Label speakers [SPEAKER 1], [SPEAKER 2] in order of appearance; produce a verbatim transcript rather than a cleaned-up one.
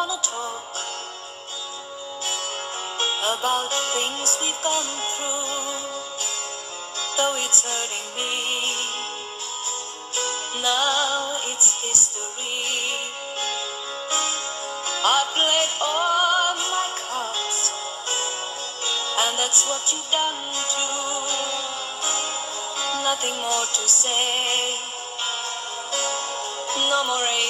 [SPEAKER 1] wanna talk about things we've gone through. Though it's hurting me, now it's history. I played all my cards, and that's what you've done too. Nothing more to say, no more